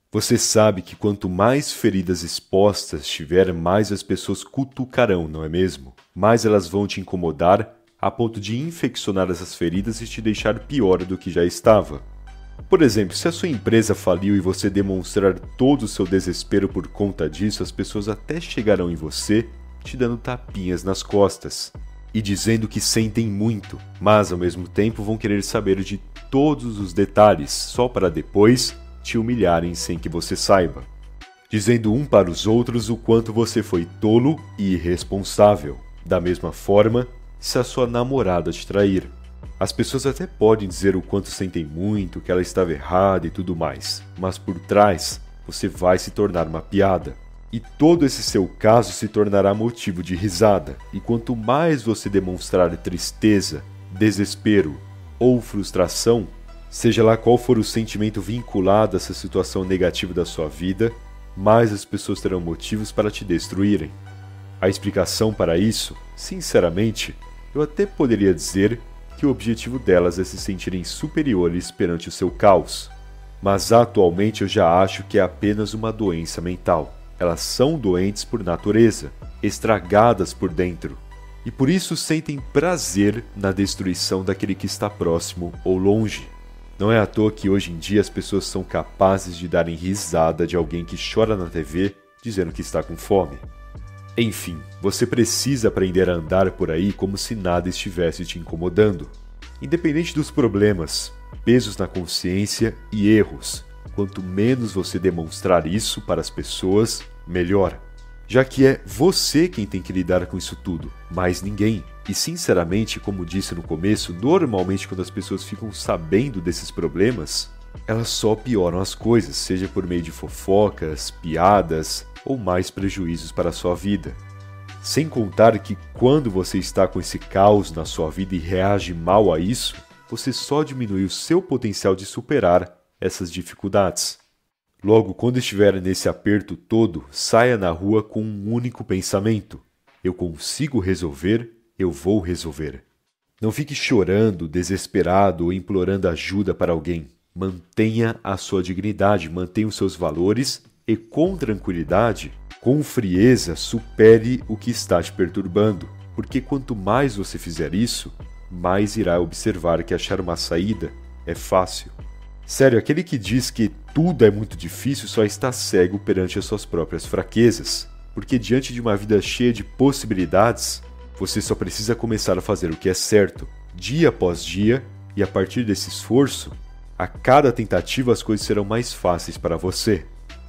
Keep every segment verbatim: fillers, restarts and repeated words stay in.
Você sabe que quanto mais feridas expostas tiver, mais as pessoas cutucarão, não é mesmo? Mais elas vão te incomodar a ponto de infeccionar essas feridas e te deixar pior do que já estava. Por exemplo, se a sua empresa faliu e você demonstrar todo o seu desespero por conta disso, as pessoas até chegarão em você te dando tapinhas nas costas e dizendo que sentem muito, mas ao mesmo tempo vão querer saber de todos os detalhes, só para depois te humilharem sem que você saiba, dizendo um para os outros o quanto você foi tolo e irresponsável. Da mesma forma, se a sua namorada te trair. As pessoas até podem dizer o quanto sentem muito, que ela estava errada e tudo mais, mas por trás você vai se tornar uma piada. E todo esse seu caso se tornará motivo de risada, e quanto mais você demonstrar tristeza, desespero ou frustração, seja lá qual for o sentimento vinculado a essa situação negativa da sua vida, mais as pessoas terão motivos para te destruírem. A explicação para isso, sinceramente, eu até poderia dizer que o objetivo delas é se sentirem superiores perante o seu caos. Mas atualmente eu já acho que é apenas uma doença mental. Elas são doentes por natureza, estragadas por dentro, e por isso sentem prazer na destruição daquele que está próximo ou longe. Não é à toa que hoje em dia as pessoas são capazes de darem risada de alguém que chora na T V dizendo que está com fome. Enfim, você precisa aprender a andar por aí como se nada estivesse te incomodando. Independente dos problemas, pesos na consciência e erros, quanto menos você demonstrar isso para as pessoas, melhor. Já que é você quem tem que lidar com isso tudo, mais ninguém. E sinceramente, como disse no começo, normalmente quando as pessoas ficam sabendo desses problemas, elas só pioram as coisas, seja por meio de fofocas, piadas ou mais prejuízos para a sua vida. Sem contar que quando você está com esse caos na sua vida e reage mal a isso, você só diminui o seu potencial de superar essas dificuldades. Logo, quando estiver nesse aperto todo, saia na rua com um único pensamento: eu consigo resolver, eu vou resolver. Não fique chorando, desesperado ou implorando ajuda para alguém. Mantenha a sua dignidade, mantenha os seus valores e, com tranquilidade, com frieza, supere o que está te perturbando, porque quanto mais você fizer isso, mais irá observar que achar uma saída é fácil. Sério, aquele que diz que tudo é muito difícil só está cego perante as suas próprias fraquezas, porque diante de uma vida cheia de possibilidades, você só precisa começar a fazer o que é certo, dia após dia, e a partir desse esforço, a cada tentativa as coisas serão mais fáceis para você.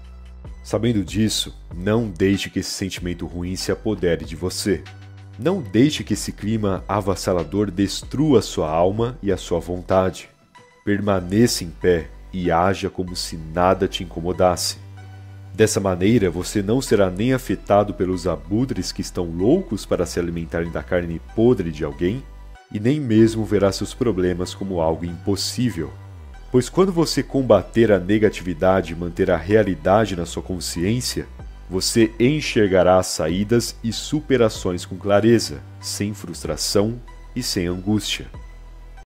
Sabendo disso, não deixe que esse sentimento ruim se apodere de você. Não deixe que esse clima avassalador destrua a sua alma e a sua vontade. Permaneça em pé e haja como se nada te incomodasse. Dessa maneira, você não será nem afetado pelos abutres que estão loucos para se alimentarem da carne podre de alguém, e nem mesmo verá seus problemas como algo impossível. Pois quando você combater a negatividade e manter a realidade na sua consciência, você enxergará as saídas e superações com clareza, sem frustração e sem angústia.